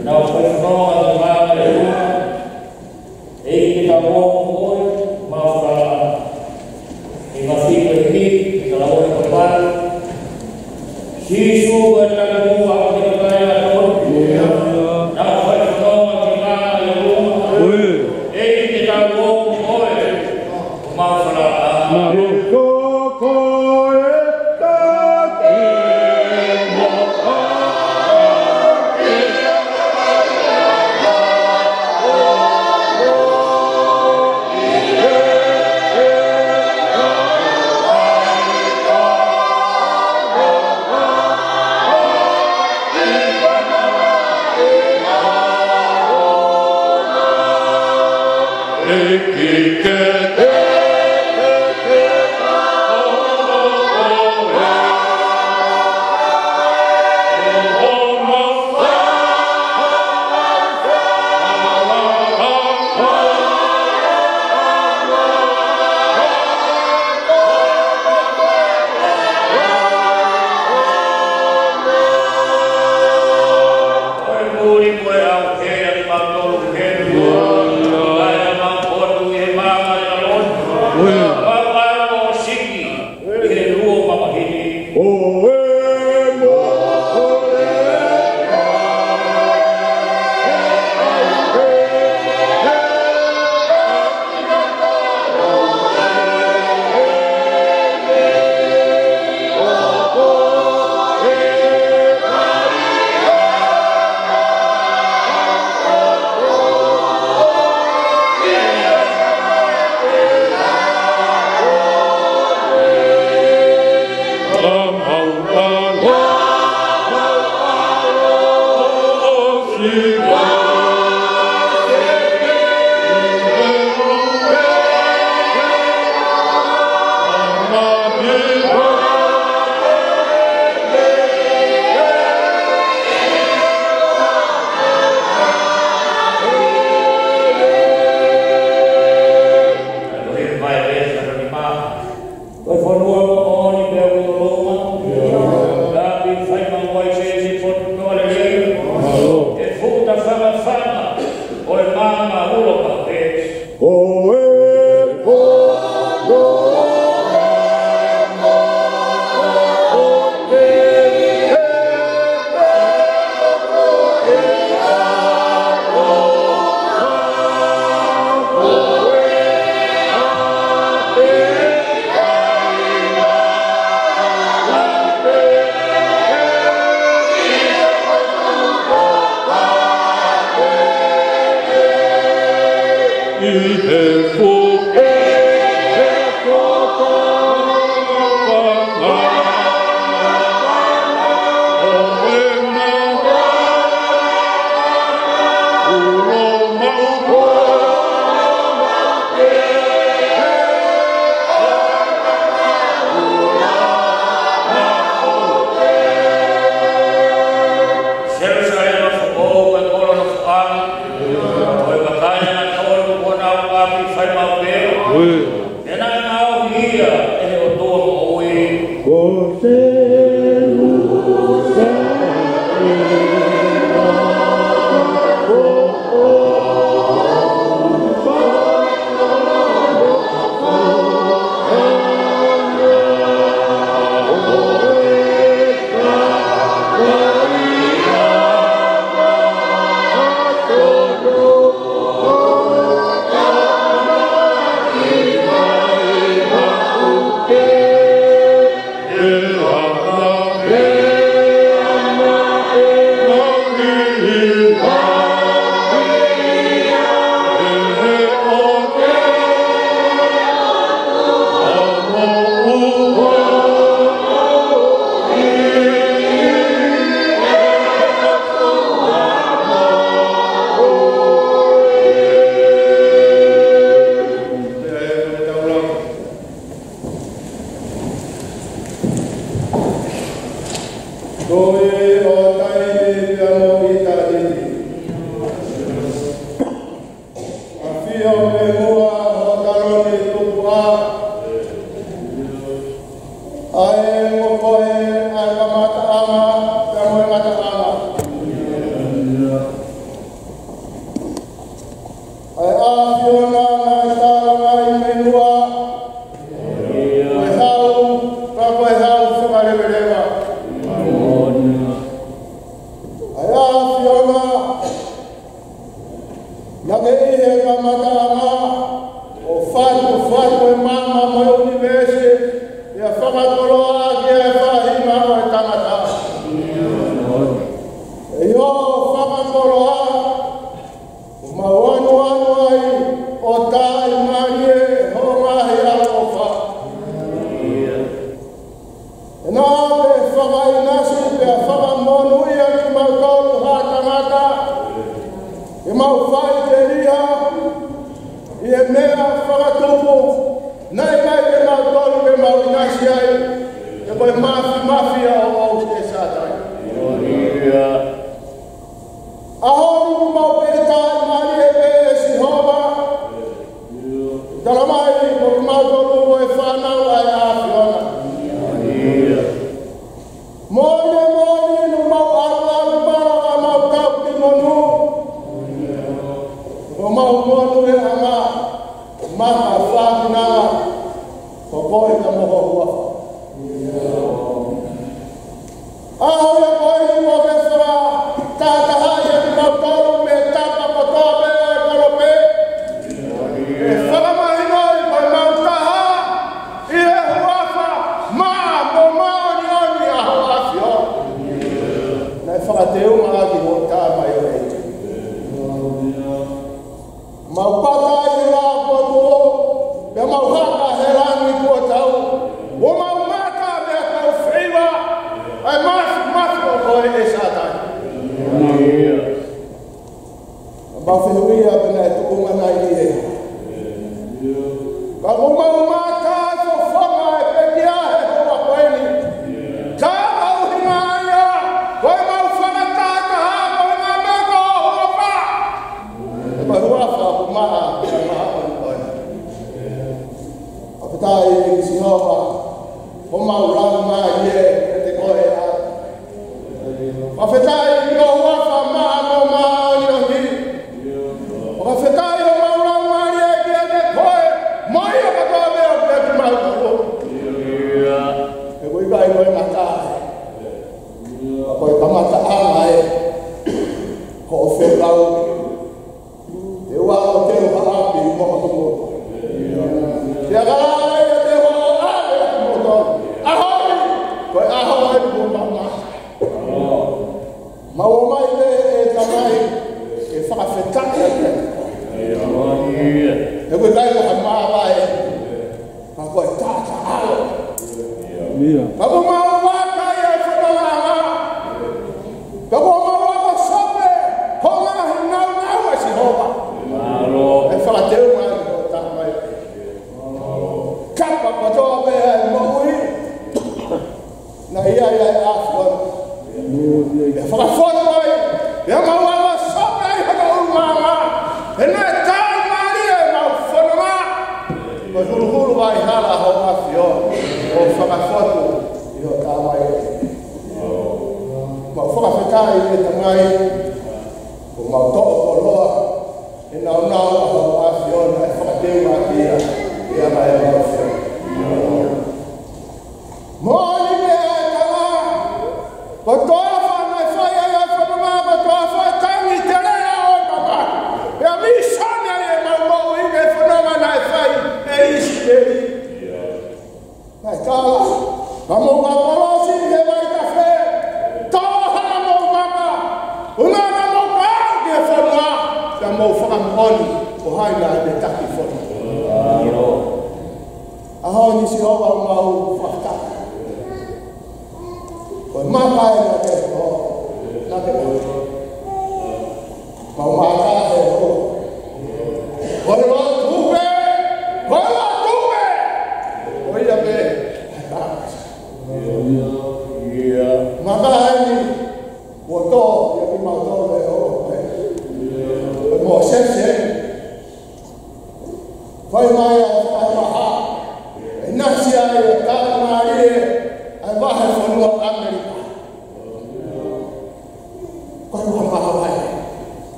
Fight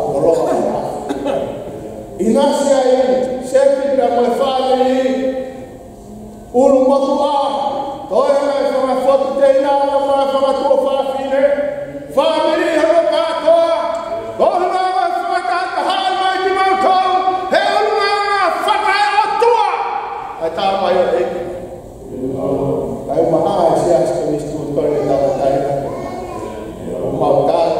Inasia ini sempre da mãe family ulu motua toya mai fama foto teina mai fama tua fafine family halokato toya mai fama kata hal mai di mau he ulu mai fata otua ata mai ai mai sia sekalistu toya tahu tahu mau tahu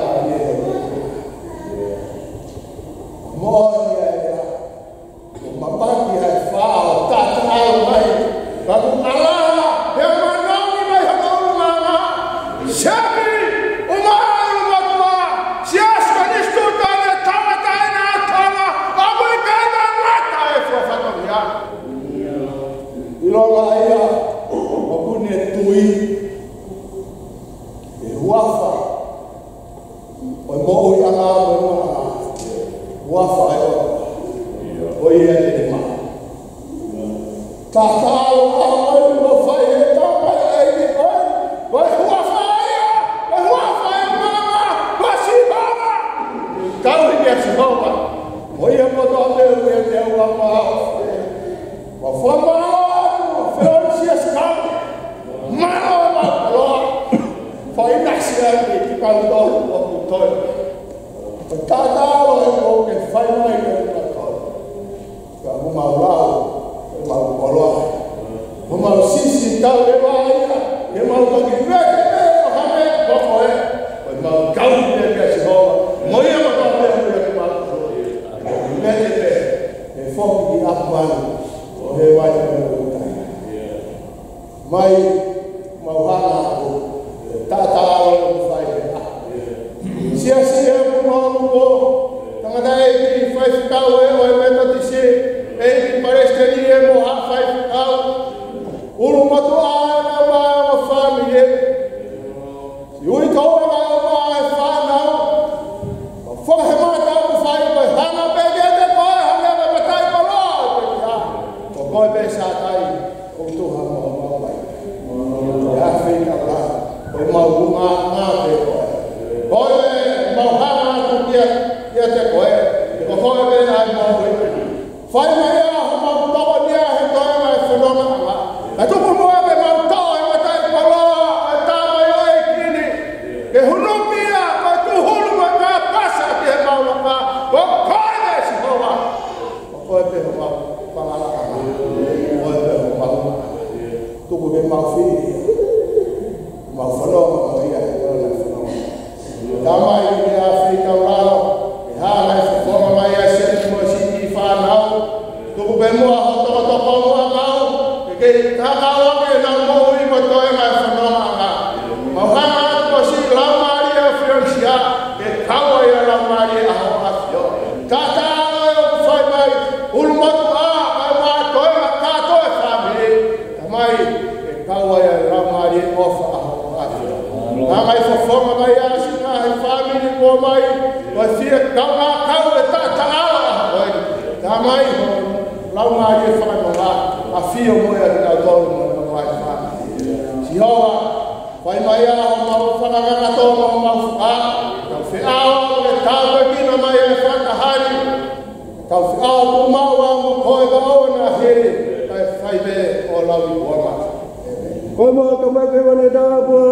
moya mapaki hai fao tata ai mai bagu alala he manoni mai hanu mama shabi umar matwa sias kanistu tane tama tane tama abu kana mata e fofata ya ilonga ia abune tui e wafa o mo ia na mo wafa ai oi ele ma tatalo ai mo fai eta para ai vai rua faia mama vai mama tau dia se rouba oi eu vou dar eu ama ma fama Francis Escal mama foi nascer que quando o todo tatalo o que faz mais mau lau, mau koloi, mau sisi tau lewaya, mau bagi mereka hame kokoe, mau kau dia biasa bawa, mau yang mau dia dia mau, mereka fok di apan, hewan berutang, mai mau hana aku, tak tahu fai, sia-sia pun mau, tengah dah ini fai kau metode si. Ele parece que ele é morrer, faz ficar. O matou a família. E o então vai falar. Foi rematar o faz, vai na peguei depois, vai botar e colocar. O boi pensar aí, o tu ramon vai. Já fica lá. O mau nada. Boi mau hama dia até coi. O boi vai aí mau. Fai mai a mau tau dia he toi mai fenomena. A tu mo ave mau tau e tai pala ta mai ai kini. Ke hunupia ma tu hulu ma ka pasa ke mau ma. O koi me si hoa. O koi pe mau pala la. O pe mau. Tu ko be mau fi. Mau falo ma ia e la falo. Ta mai ni Afrika lao. E ha mai fo mai a se mo si fa nau. Tuku bemua hoto mua mau, ke kakao ke na moi mo toe mai whanonga nga. Mahanga ko si laumari a Francia, ke kawa ia laumari a ho afio. Tatao e o whai mai, ulumotu a ma toe ma katoe whamiri. Tamai, ke kawa ia laumari ofa a ho afio. Nga mai whawhonga mai a singa he whamiri ko mai, wa fia kau e tatao a hoi. Tamai hoi. Lau mai e whakanoa, a whio moe a rina tōru mo mai wha. Si hoa, whai mai a o mau whakanganga tō mo mau wha, kau whiao e tāu e kina mai e whakahari, kau whiao tō mau a mo koe ka o na here, kai whai me o lau i kuama. Koe mo ka mai pe wane tāpua.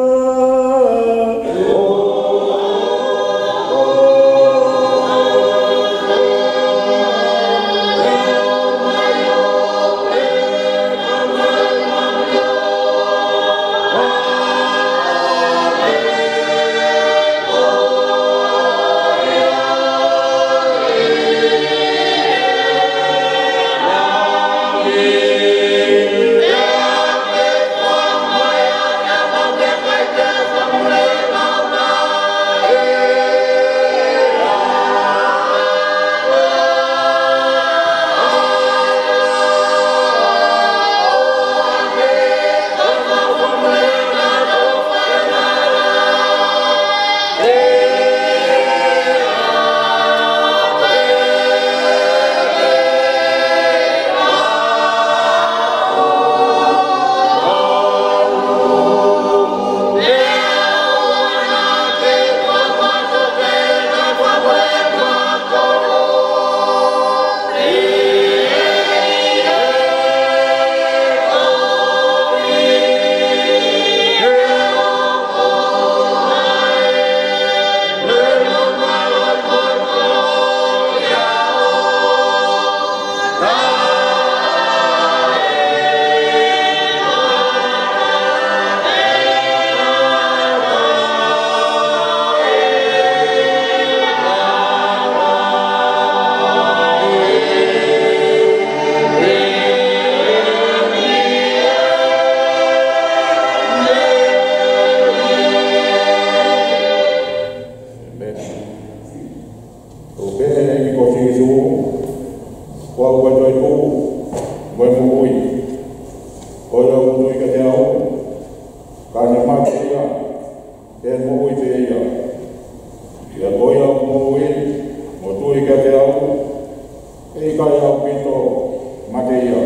Kua kua toi tō, mai mo ui. Oi la mo ui ka te au, ka ne mā te ia, e mo ui te ia. Ia koi au mo ui, mo tui ka te au, e kai au pito ma te ia.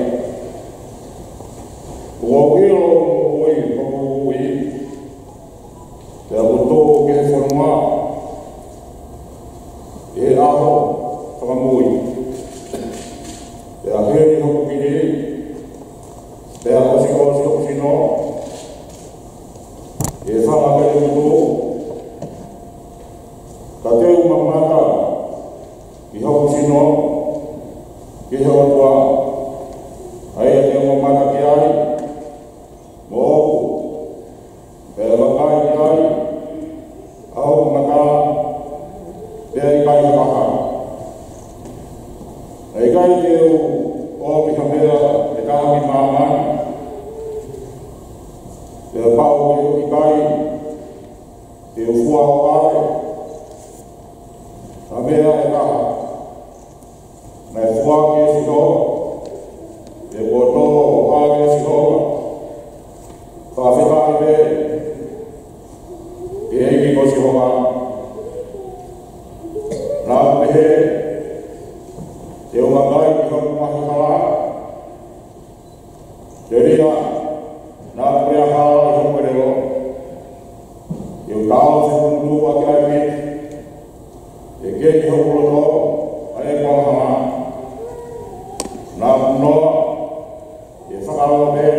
Ua uiro mo ui, mo ui, te au tō ke he whanua, e aho, whakamui. Te a heri hoku kiri, te a hosi no, e whamaka e uto, ka te umamata, ki hoku no, ki he atua, ai a te umamata ki ai, mo oku, e wakai ki ai, au mata, te ai kai whaka. Ai kai te o pika mea, e kāmi māmani, te pao e o kai, te ufua o kāre, a mea e kaha, mai fua ki e sikoa, te koto o kāre e sikoa, whawhika i me, e eiki ko sikoa, nā mehe, te o magai ki hoku mahi hala, te ria, nā prea hala i hoku reo, te o kao se kundu a kia me, te ke ki hoku roto, a e kwa hala, nā kunoa, te whakarawa me,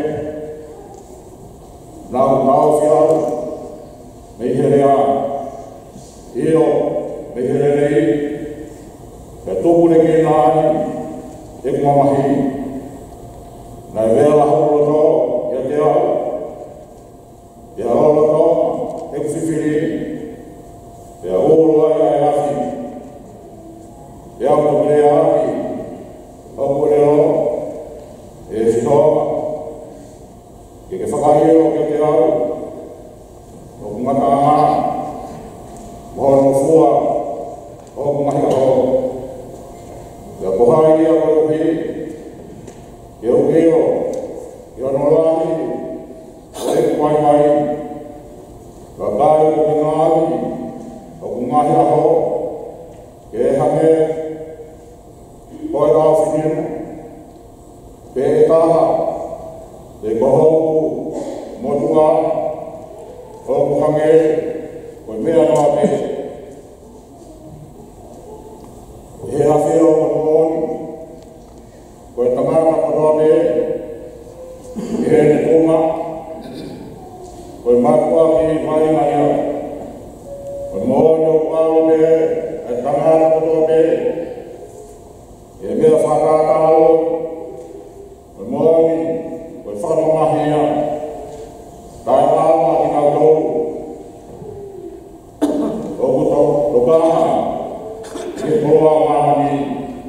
nā kao si au, me he rea, io, me he rei, te tōpure ki nāni, e kumamahi. Nai wela horoto, ia te au. Ia horoto, e kuwhiwhiri. Ia ōrua ia e afi. Ia tōpure afi. Tōpure o, e whitoa. Ke whakahiro ki te au. O kumata aha. Mohono fua. O kumahi aho. Ia pohai ia koruhi, ia ukeo, ia nolani, o e kuai mai, ia kai o te ngāri, o kungahi aho, ke e hame, koe rao whiniru, pe e taha, te kohoku, motua, o kuhange, koe mea noa pe. E hawhero o mōni, koe tamara korobe, e ne tōma, koe makua ki mai maia, koe mōni o korobe, e tamara korobe, e mea whakātao, koe mōni, koe whakamahia, tai māma ki ngā tōu, o kuto, o kāha, ke koa māmani,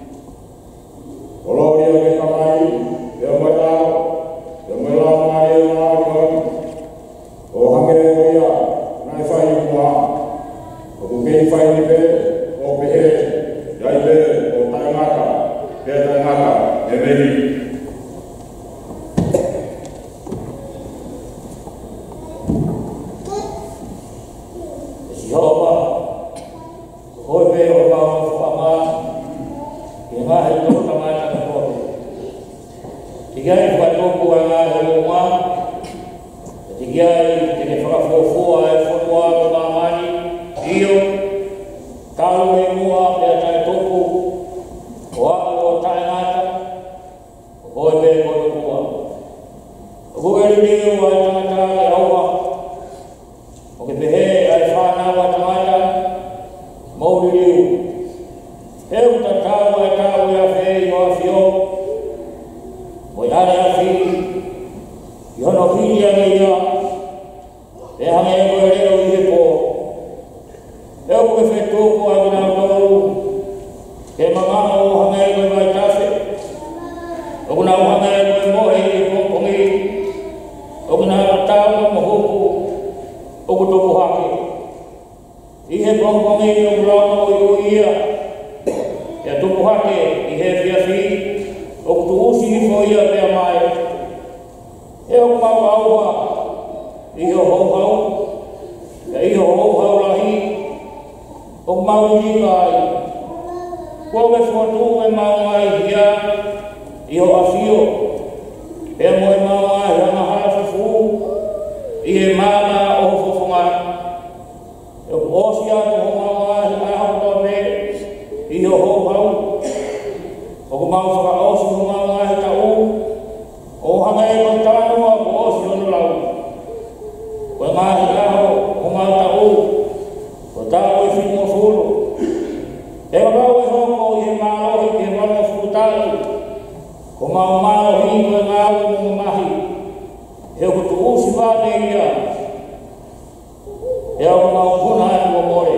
o loria ke tamai, e mai tau, e mai lau mai e ngāri hoi, o hange e koia, nai whai mua, o kukei whai ni pe, o pehe, iai pe, o taingata, pe taingata, e meri. Jehova, hoi pe o mau whama, e ngahe tō tamata ka kore. Tigai whatoku a ngahe o ngā, tigai te ne whakafofua e whanua o ngā mani, io, tau e mua pe a tai toku, o ako o taingata, hoi pe o kua. O kueri rio a tangata e aua, o ke pehe ai whanau a tangata, Mauri riu, heu ta tau e a o a whio, moi are a whi, i hono whiri a ia, e hange e koe reo i he pō. Heu koe whetōko a mina tōru, ke mamama o hange e koe vai tawhi, o kuna o hange e koe mohe i pōpongi, o kuna tau o mohoku, o kutoku hake. I he pōpongi o kurama o i ia, e tupu hake i he whiawhi, mauri ai. Ko me fotu e mai ia i o afio. E mo e mai ana hafu i e mana o fofonga. E o sia o mai a ho me i o ho hau. O ko mau whaka osi o mai ta u. O hanga e ko tanu a ko osi o lau. Ko e mai aho o mai ta u. Ko ta o i whimo furu. E o rau e hoko i e malo i e ramo furutatu. Ko mau malo hi ko e ngau i mungu mahi. E o kutu usi vane ia. E o mau puna e o more.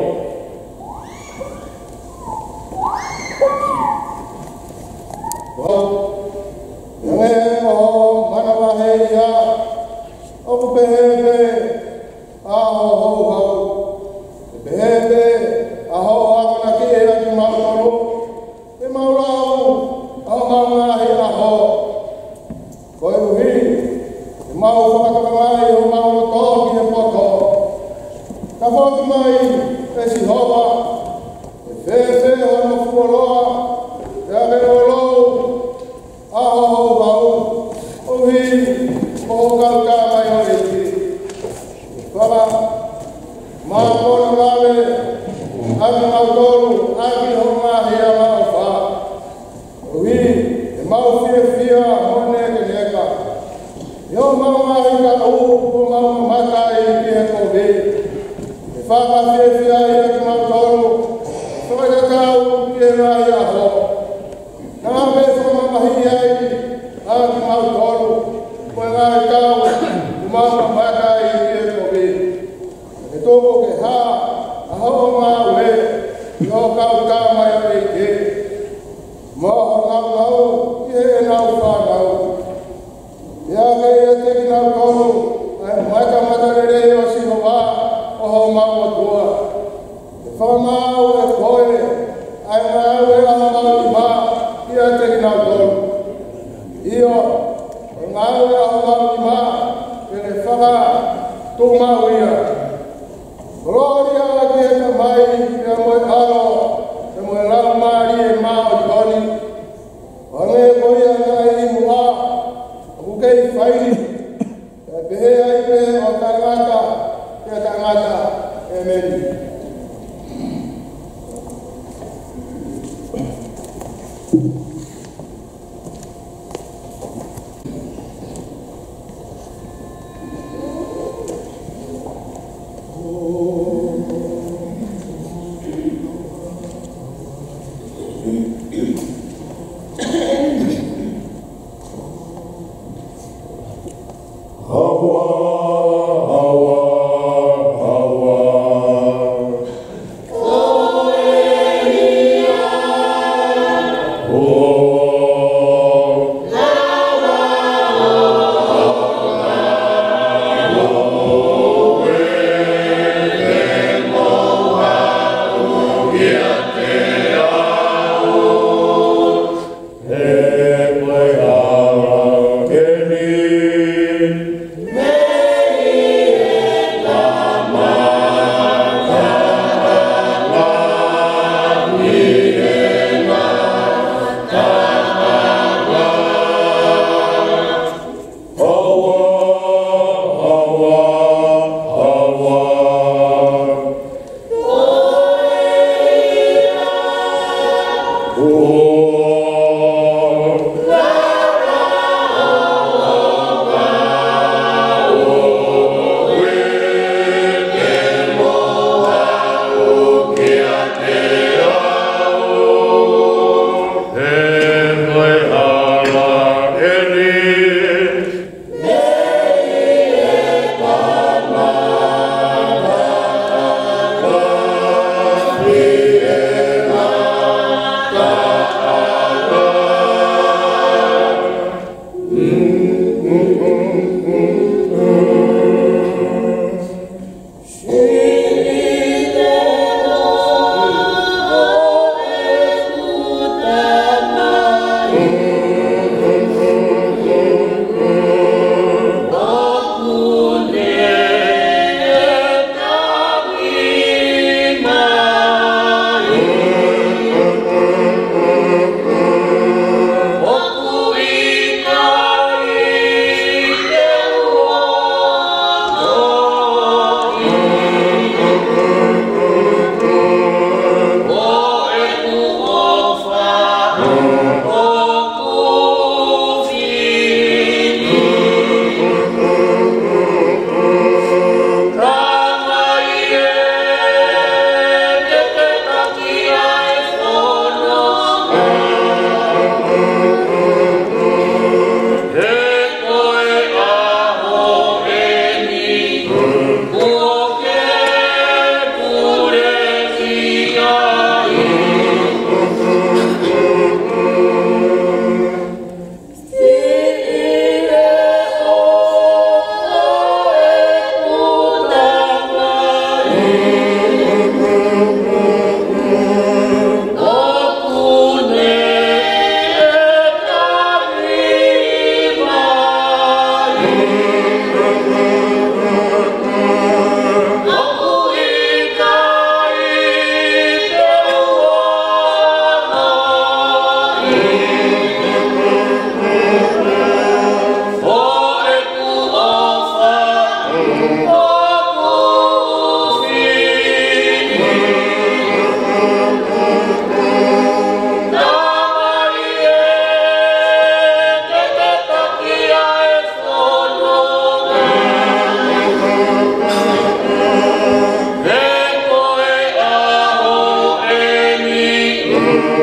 Amen.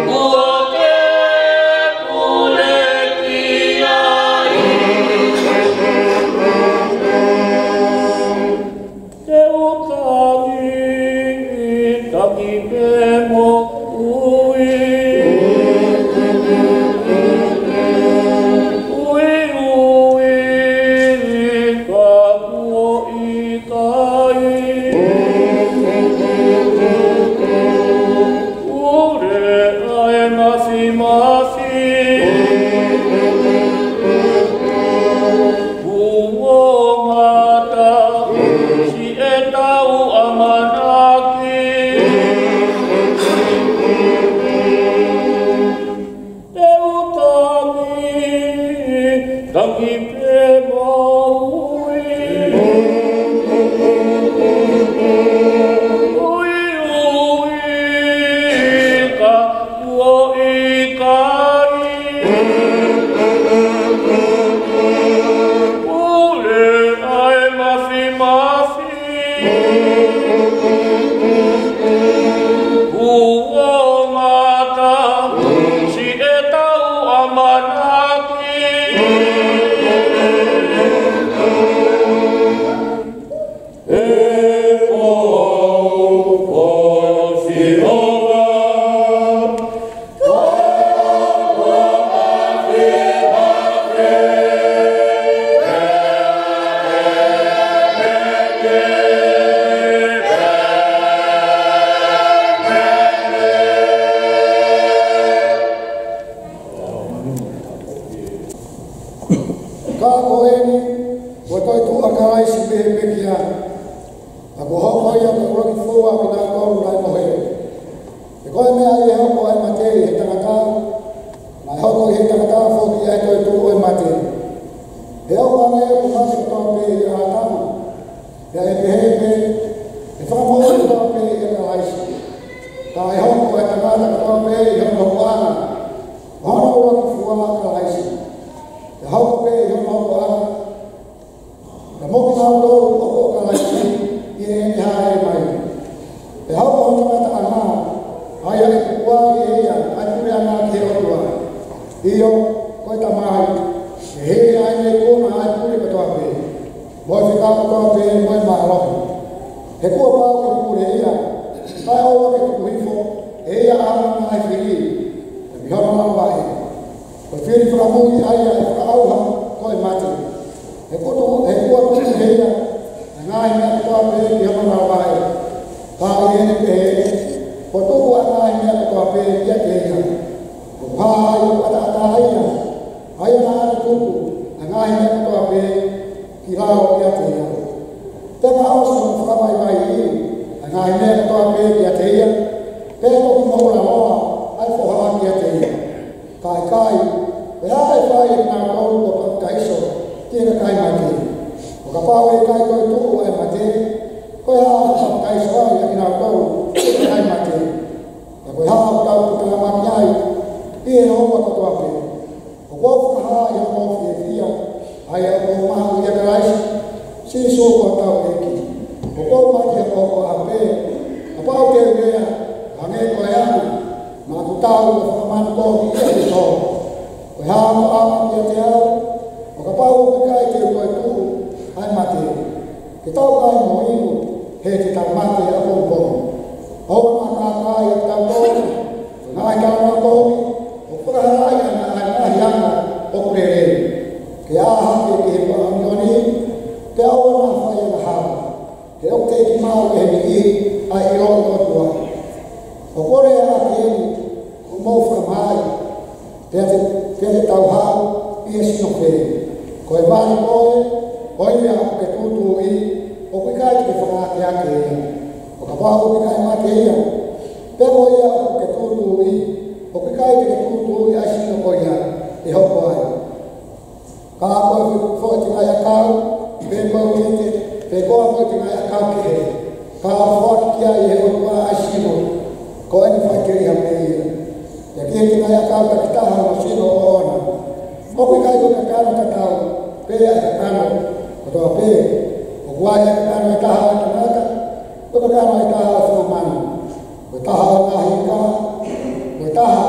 Taha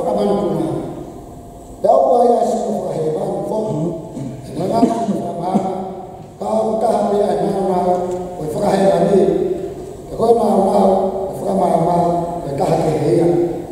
whakamanukuna. Pea opa ia sino whakahewanu whoku, nganganga sino whakamana, ka au taha pia e maunau, o e whakahewani, e koe maunau, e whakamāmau, e taha ke heia.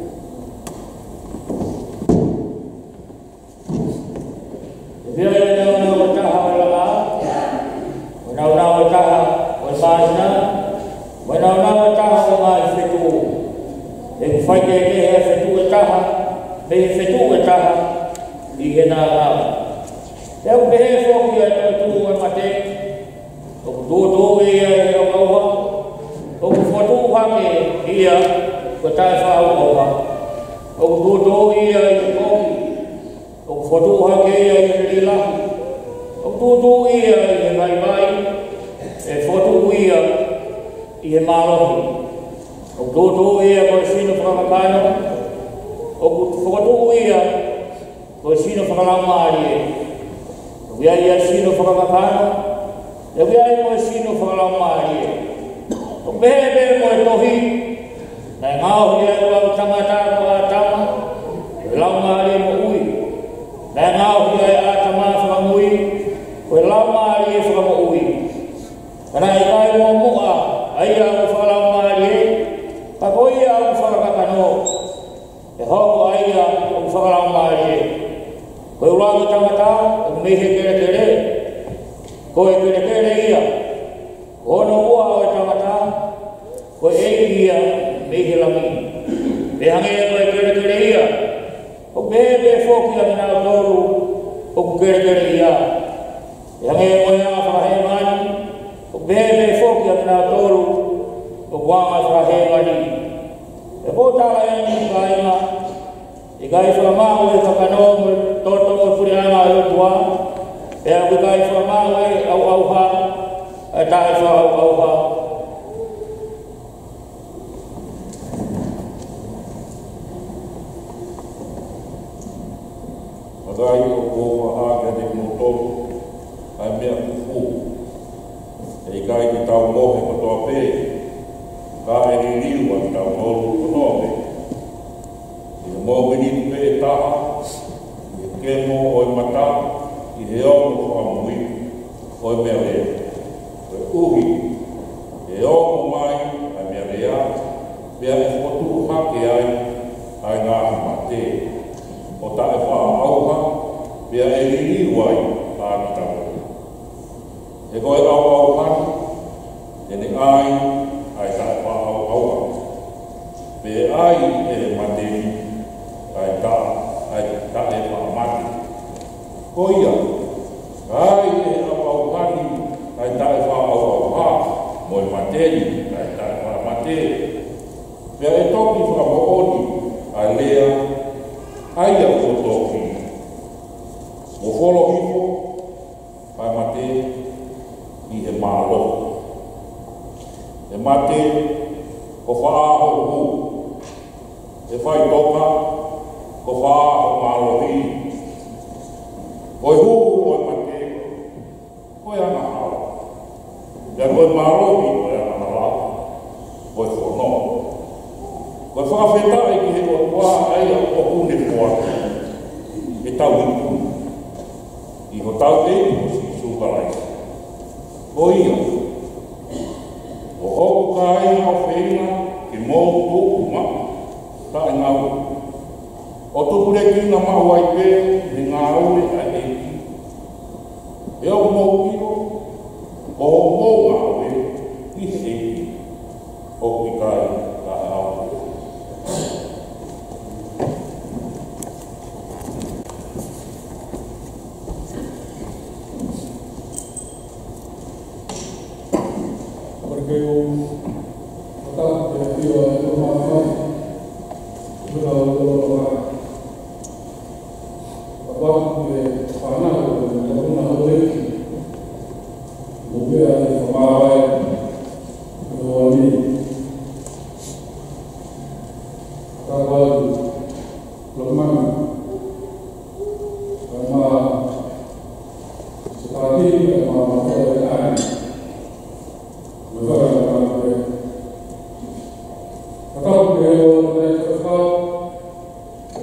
Bila ia nau taha o lama, o nau taha o sāsina, o nau taha o mai whetu. E whai ke he whetu e taha, me he whetu e taha, I he nā rau. E au pehe whoki e tō e mate, o tōtō ia e au aua, o whatu hake ia, ko tae whau aua, o tōtō ia I koki, o whatu hake ia I rila, o tōtō ia I he mai, e whatu ia I he mārohi. O tōtō ia ko sino whakakano, o whatu ia ko sino whakalamari e. O wia ia sino whakakano, e wia ia ko sino whakalamari e. O bebe mo e tohi, na ngāo ia ko au tangata ko a tama, e laumari mo ui. Na ngāo ia a tama whakamui, ko e laumari e whakamo ui. Kana I kai mo mua, ai a ko whakalamari e, ka ko ia au whakakano, e hoko ai a ko whakalamari e. Ko e ulangi tangata, o mehe kere kere, ko e kere kere ia, ko no ua o e tangata, ko e ia mehe lami. E hange e ko e kere kere ia, o bebe whoki a mina o toru, o ku kere kere ia. E hange e ko e a whakahe mani, o bebe whoki a mina o toru, o wanga whakahe mani. E ko tala e ni kainga, I kai whakamau e whakano mo toto o whirianga o tua, e a ku kai whakamau e au auha, e tae whau auha. Matai o kōma āke te kinotoru, ai mea kufu. E kai te tau mohe katoa pē, ka e ni liu a tau moru konoa pē. I mō wini pē e taha, I ke mō o I mata, I he ono whamui, o I mea rea. O e uhi, e ono mai, ai mea rea, pēa e whotu hake ai ngā mate. O tae wha auha, pēa e riri wai a kitau. E koe au auhani, e ne ai tae wha auha. Pē ai e materi, ai tae wha mate. Ko ia, ai e au auhani, ai tae wha auha, mo e materi, ai tae wha mate. Pēa e toki wha mooni, ai lea, ai a kotoki. O wholo hifo, ai mate, I he mālo. E mate, ko whaaho hu. E whai toka, ko whaaho mālo hi. Ko e huhu o e mate, ko e ana hao. Ia ko e mālo hi, ko e ana hao. Ko e whono. Ko e whakawheta e ki he o tua ai a o kune kua. E tau hiku. I ho tau te, o si sūkalai. Ko ia. O hoku ka ai o whenga, ke mō tōku ma, ta e ngau. O tupu reki na mahu ai pē, me ngā aure a eki. E o mō kiro, o mō ngā aure, I he eki. O ki kai, ka e aure. Porque o ataque aqui é uma fase do agora de falar, de uma noite, o que é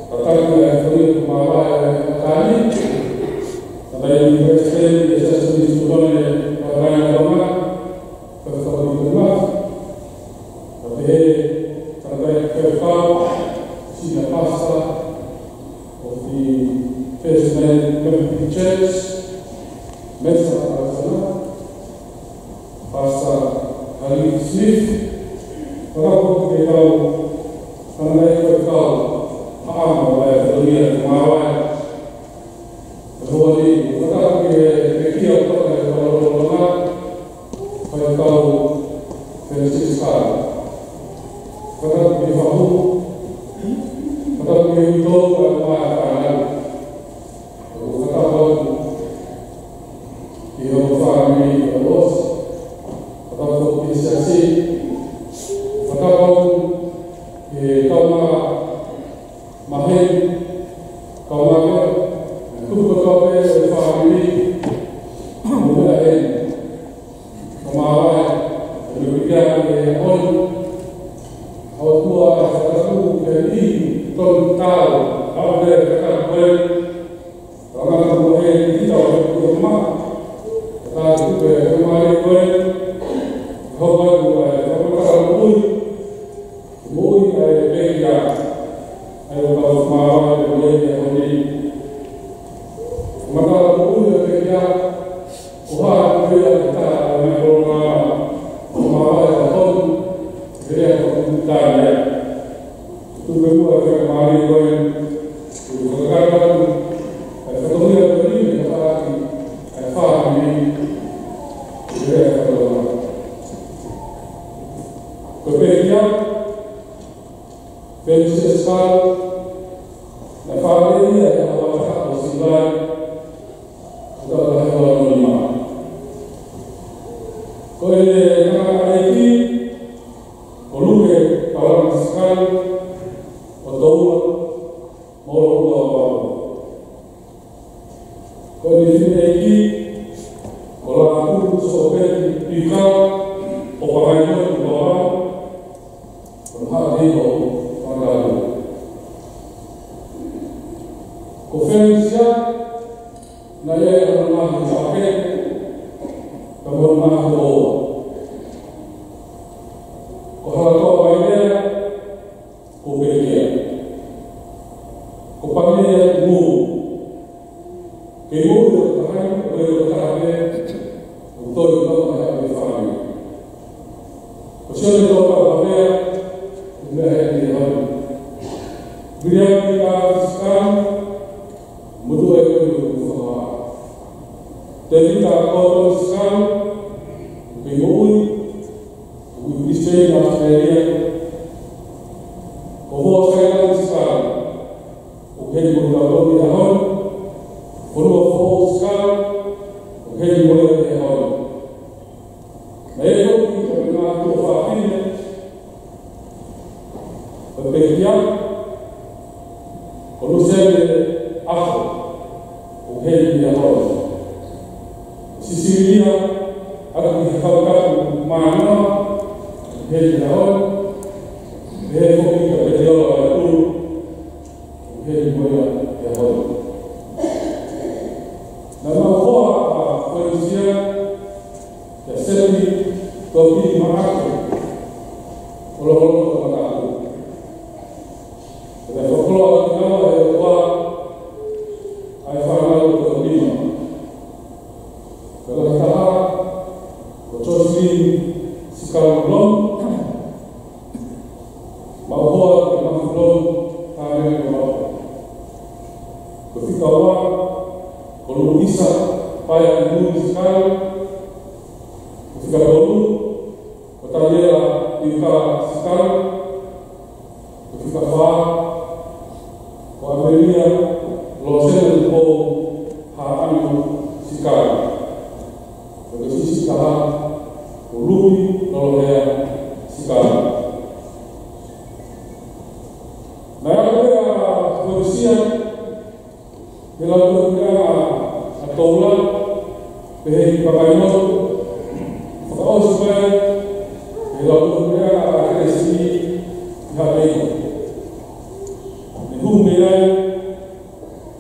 Who made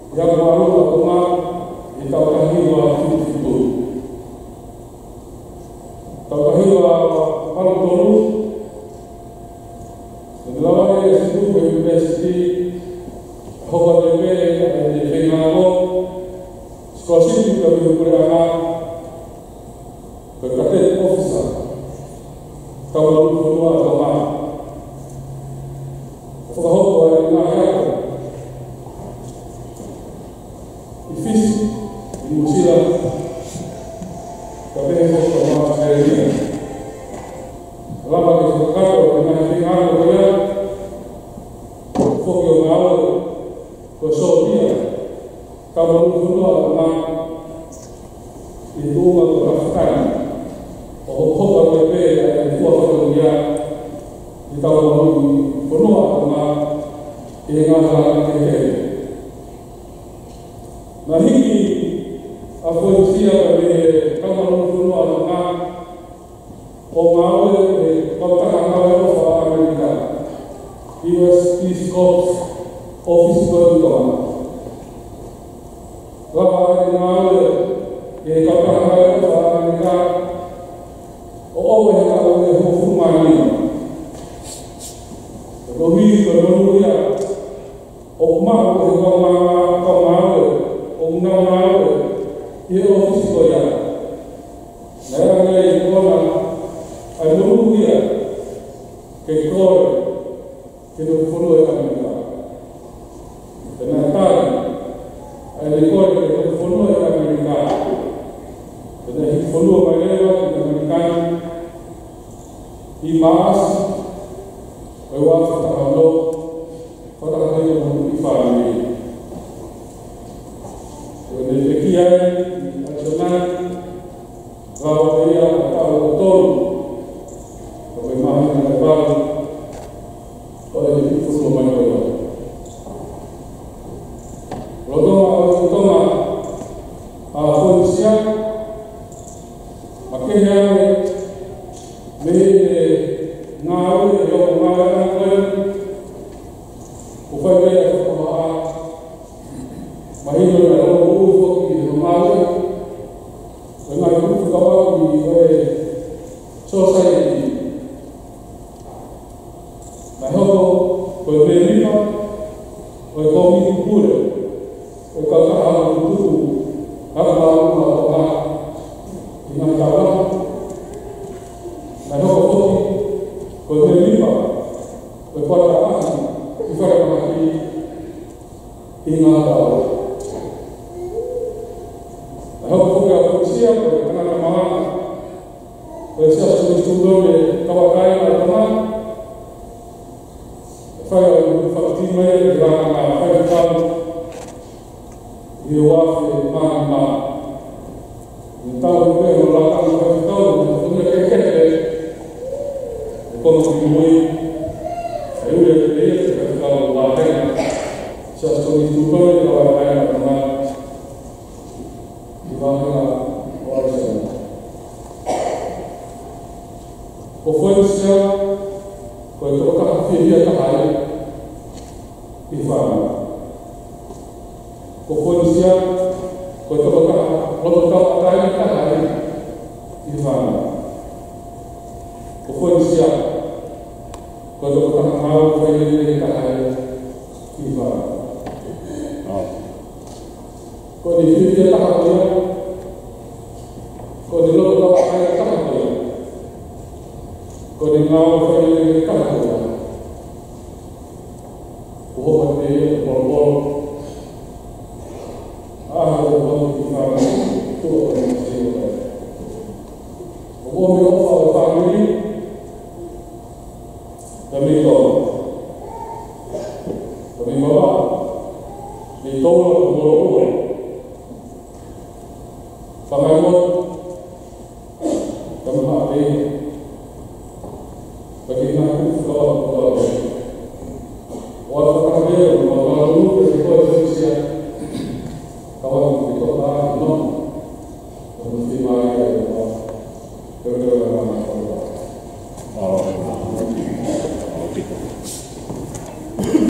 yang baru rumah kita tahiwa itu tahiwa kalau dulu setelah itu universiti Hokot di Finlango scholarship juga berkurang berkata officer kalau dulu agama Hokot yang ayat difícil di mochila também vou tomar uma série lá para o carro na final do dia foi o mal o dia kalau dulu lama itu mengatakan bahwa PPP ada dua dia di tahun penuh sama ingat nah ini aku siap dari kamu dulu anak pemalu kota Angkara soal Amerika US East Coast Office berdoa lalu malu kota Angkara soal Amerika yang tahu hukum mani lebih kedua ya Omar kemalu Umnau ia ofis koya. Nara ikona aluru dia kekor kilo follow Amerika. Kenapa? Alekor kilo follow Amerika. Jadi follow Amerika imas lewat tahalo pada hari yang difahami. Demikian nasional bahwa dia tahu betul bagaimana mendapat oleh Ibu Manuel. Lotoma polisia makanya ngaruh yang mengalami upaya kebahagiaan mahir dalam dengan kawan di society. Mahal berbeda, berkomitmen pula, berkata itu apa dengan kawan. Mahal berbeda, berkata kita mesti ingat tahu. Siapa karena nama saya sudah kawakai agama saya faktima ya kerana saya tahu dia wafat mana tahu dia melakukan saya tahu punya kekeh kontribusi saya dia kalau bahkan saya sudah kawakai agama Ofensia, kalau kita fikir kahari, ifan. Ofensia, kalau kita kahari, ifan. Ofensia, kalau kita mau fikir kahari, ifan. Kalau dipikir kahari, kalau dulu kahari kahari. Kau dengar apa yang kita katakan? Bukan dia berbol. Bukan kita tu orang siapa. Bukan dia orang family. Kami tahu. Kami bawa. Di tahu orang. Sampai pun kami hati.